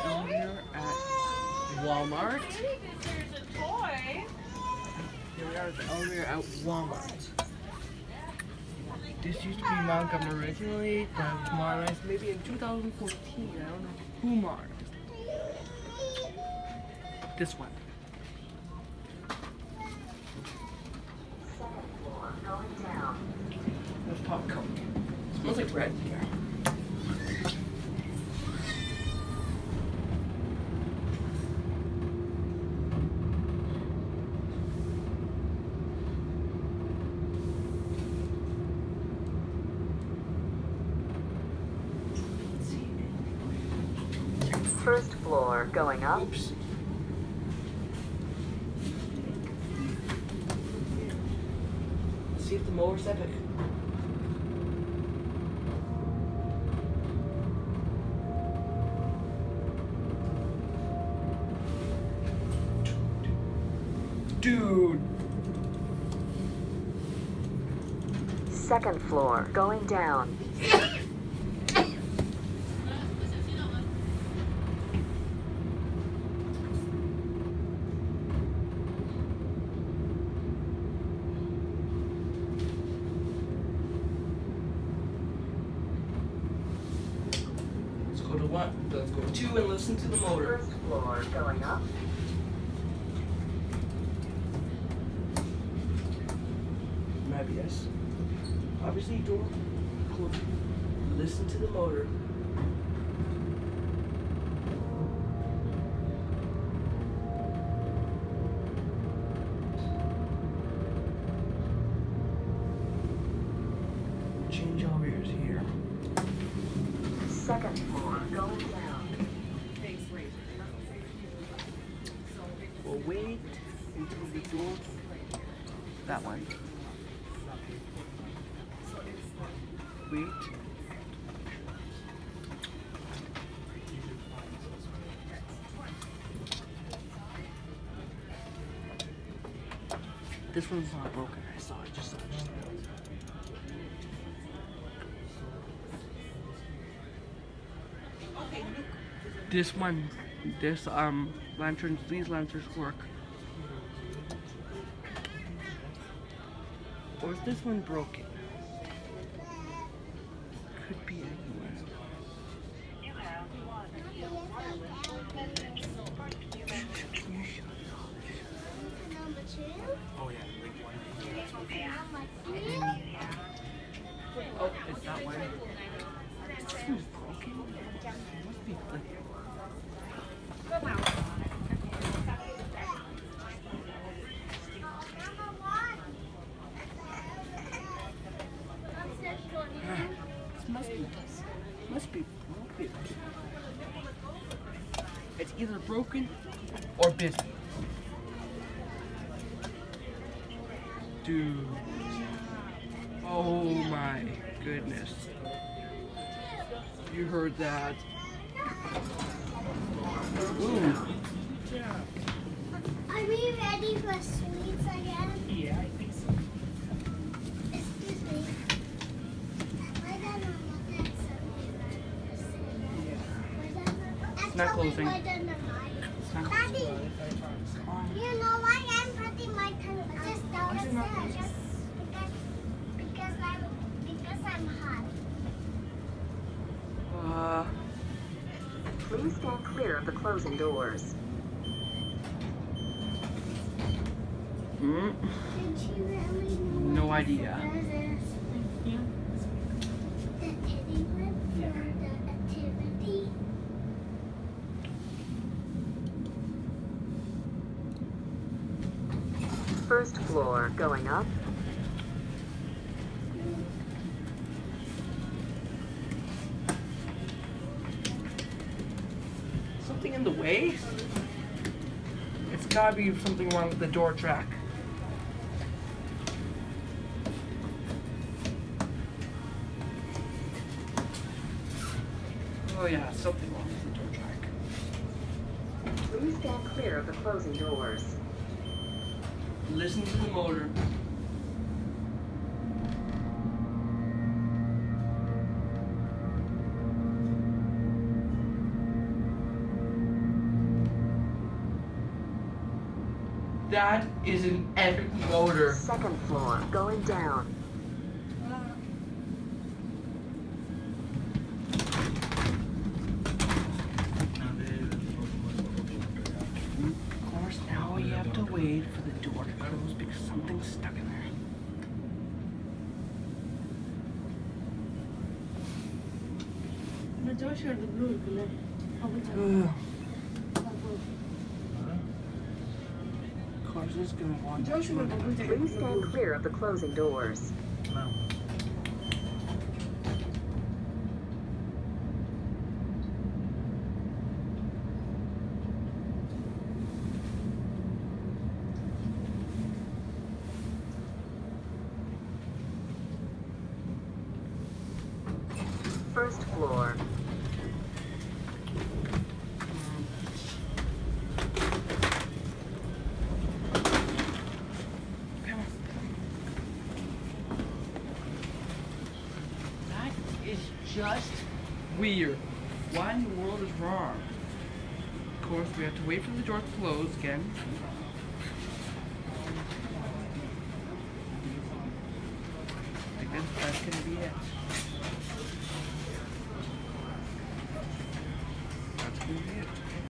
elevator at Walmart. Here we are at the elevator at Walmart. This used to be Montgomery originally, but it was modernized maybe in 2014. I don't know who modernized it. This one. There's Pop Coke. It smells like bread here. First floor, going up. Oops. Let's see if the mower's epic. Dude. Second floor, going down. Go to one. Let's go to two and listen to the motor. First floor, going up. Maybe yes. Obviously, door closed. Listen to the motor. Change over ears here. Second floor, going down. We'll wait until the door. That one. Wait. This one's not broken. I saw it. Just saw it. This one, this lanterns, these lanterns work. Or is this one broken? Could be anywhere. Oh yeah. Oh, it's that one. This one's broken? It must be flipped. Must be broken. It's either broken or busy. Dude. Oh my goodness. You heard that. Ooh. Are we ready for sweets again? Yeah, I think so. Excuse me. I don't know what that's It's not closing. Daddy, you know why I'm putting my tongue just downstairs? Because I'm hot. Please stand clear of the closing doors. Did you really know No idea. the teddy went for the activity? First floor, going up. Something in the way? It's gotta be something wrong with the door track. Oh yeah, something wrong with the door track. Please stand clear of the closing doors. Listen to the motor. That is an epic motor. Second floor, going down. Of course, now you have to wait for the door to close because something's stuck in there. Of course, it's gonna want to. Please stand clear of the closing doors. First floor. That is just weird. What in the world is wrong? Of course, we have to wait for the door to close again. I guess that's gonna be it.